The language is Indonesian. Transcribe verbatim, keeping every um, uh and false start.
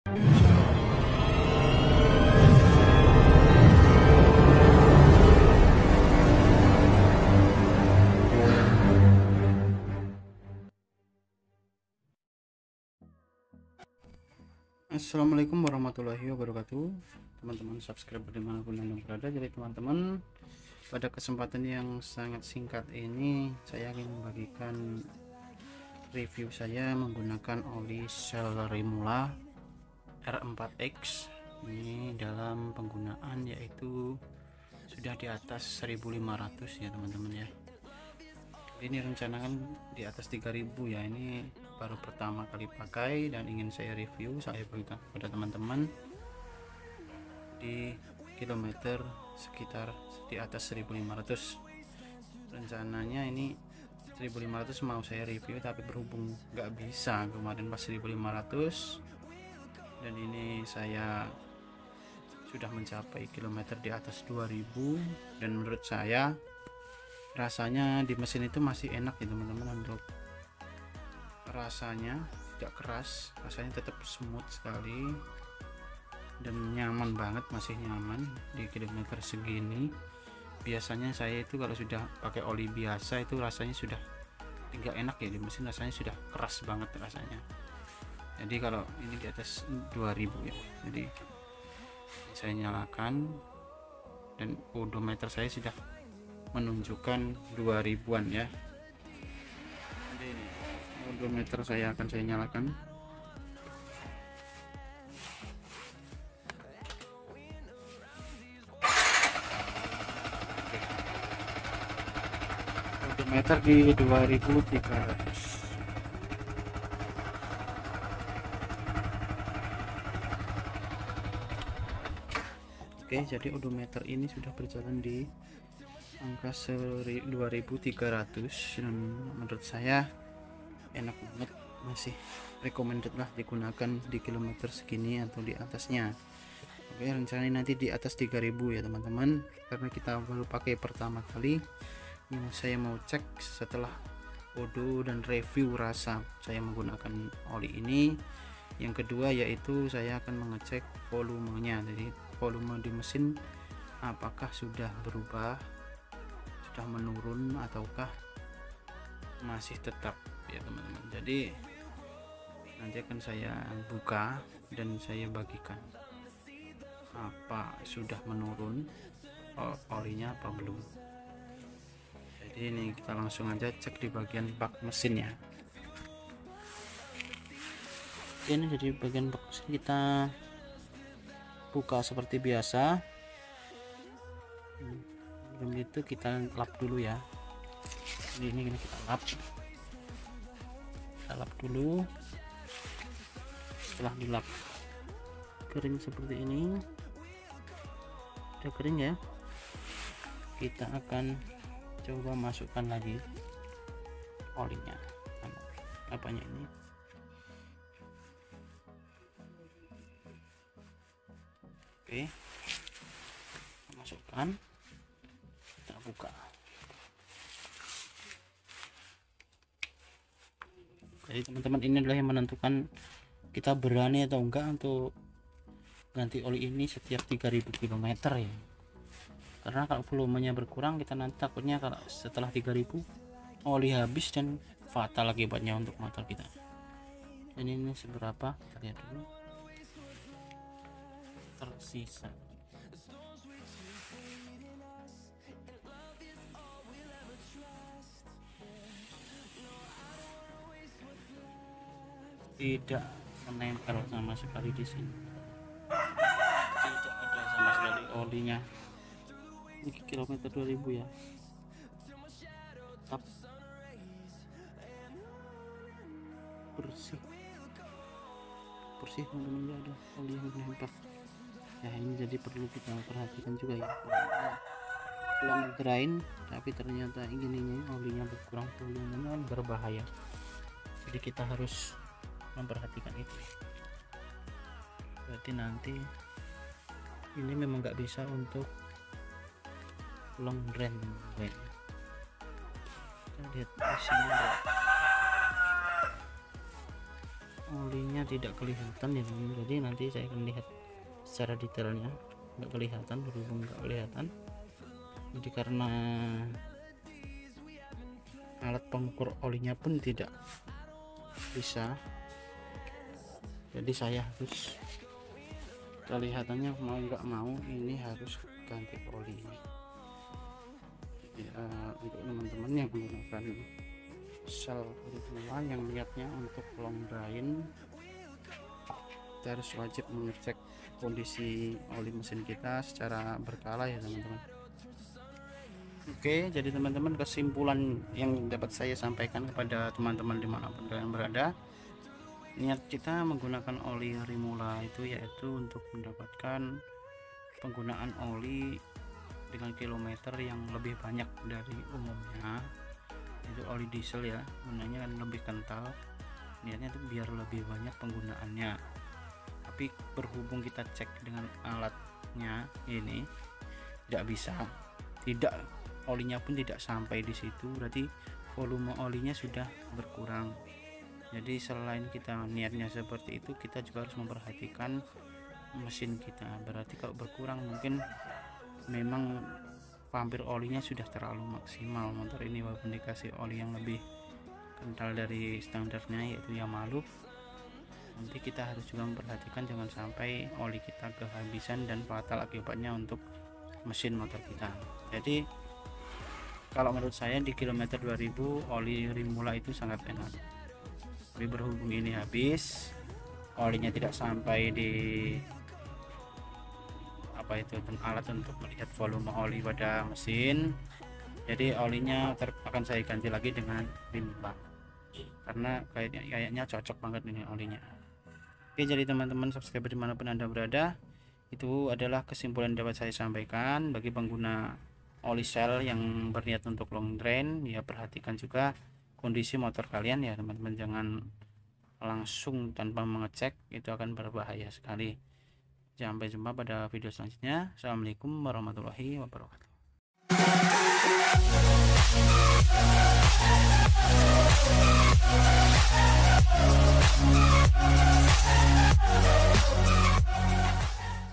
Assalamualaikum warahmatullahi wabarakatuh, teman-teman subscriber dimanapun anda berada. Jadi teman-teman, pada kesempatan yang sangat singkat ini saya ingin membagikan review saya menggunakan oli Shell Rimula R empat X ini dalam penggunaan yaitu sudah di atas seribu lima ratus ya teman-teman ya. Ini rencanakan di atas tiga ribu ya. Ini baru pertama kali pakai dan ingin saya review, saya berikan kepada teman-teman di kilometer sekitar di atas seribu lima ratus. Rencananya ini seribu lima ratus mau saya review, tapi berhubung nggak bisa kemarin pas seribu lima ratus, dan ini saya sudah mencapai kilometer di atas dua ribu, dan menurut saya rasanya di mesin itu masih enak ya teman-teman. Untuk rasanya tidak keras, rasanya tetap smooth sekali dan nyaman banget, masih nyaman di kilometer segini. Biasanya saya itu kalau sudah pakai oli biasa itu rasanya sudah tidak enak ya, di mesin rasanya sudah keras banget rasanya. Jadi kalau ini di atas dua ribu ya, jadi saya nyalakan dan odometer saya sudah menunjukkan dua ribuan ya. Jadi ini odometer saya akan saya nyalakan. Odometer di dua ribu tiga ratus. Oke, jadi odometer ini sudah berjalan di angka dua ribu tiga ratus dan menurut saya enak banget, masih recommended lah digunakan di kilometer segini atau di atasnya. Oke, rencananya nanti di atas tiga ribu ya teman-teman, karena kita baru pakai pertama kali. Ini saya mau cek setelah odo dan review rasa saya menggunakan oli ini. Yang kedua yaitu saya akan mengecek volumenya, jadi volume di mesin apakah sudah berubah, sudah menurun ataukah masih tetap ya teman-teman. Jadi nanti akan saya buka dan saya bagikan apa sudah menurun olinya apa belum. Jadi ini kita langsung aja cek di bagian bak mesinnya. Ini jadi bagian bak mesin kita buka seperti biasa. Sebelum itu kita lap dulu ya. Ini, ini kita lap kita lap dulu. Setelah dilap kering seperti ini, udah kering ya, kita akan coba masukkan lagi olinya, apanya ini. Oke, masukkan, kita buka. Jadi teman-teman, ini adalah yang menentukan kita berani atau enggak untuk ganti oli ini setiap tiga ribu kilometer ya. Karena kalau volumenya berkurang, kita nanti takutnya kalau setelah tiga ribu oli habis dan fatal akibatnya untuk motor kita. Dan ini seberapa, kita lihat dulu. Tersisa tidak menempel sama sekali di sini, tidak ada sama sekali olinya. Ini kilometer dua ribu ya, tetap bersih bersih teman-teman, nggak ada oli yang menempel ya. Ini jadi perlu kita perhatikan juga ya, belum drain tapi ternyata ininya olinya berkurang, volumenya berbahaya. Jadi kita harus memperhatikan itu. Berarti nanti ini memang nggak bisa untuk long drain. Kita lihat di sini olinya tidak kelihatan ya teman, jadi nanti saya akan lihat secara detailnya. Nggak kelihatan, berhubung nggak kelihatan, jadi karena alat pengukur olinya pun tidak bisa, jadi saya harus, kelihatannya mau nggak mau ini harus ganti oli ya. Untuk teman-teman yang menggunakan sel original yang niatnya untuk long drain, kita harus wajib mengecek kondisi oli mesin kita secara berkala ya teman-teman. Oke, jadi teman-teman, kesimpulan yang dapat saya sampaikan kepada teman-teman dimanapun kalian berada, niat kita menggunakan oli Rimula itu yaitu untuk mendapatkan penggunaan oli dengan kilometer yang lebih banyak dari umumnya. Itu oli diesel ya, gunanya kan lebih kental, niatnya itu biar lebih banyak penggunaannya. Tapi berhubung kita cek dengan alatnya ini tidak bisa, tidak, olinya pun tidak sampai di situ, berarti volume olinya sudah berkurang. Jadi selain kita niatnya seperti itu, kita juga harus memperhatikan mesin kita. Berarti kalau berkurang mungkin memang pampir olinya sudah terlalu maksimal motor ini, walaupun dikasih oli yang lebih kental dari standarnya yaitu Yamaluf. Nanti kita harus juga memperhatikan jangan sampai oli kita kehabisan dan fatal akibatnya untuk mesin motor kita. Jadi kalau menurut saya di kilometer dua ribu oli Rimula itu sangat enak. Tapi berhubung ini habis, olinya tidak sampai di apa itu alat untuk melihat volume oli pada mesin, jadi olinya ter akan saya ganti lagi dengan Rimula karena kayaknya kayaknya cocok banget ini olinya. Oke, jadi teman-teman subscriber dimanapun anda berada, itu adalah kesimpulan yang dapat saya sampaikan bagi pengguna oli sel yang berniat untuk long drain. Ya, perhatikan juga kondisi motor kalian ya teman-teman, jangan langsung tanpa mengecek, itu akan berbahaya sekali. Sampai jumpa pada video selanjutnya. Assalamualaikum warahmatullahi wabarakatuh.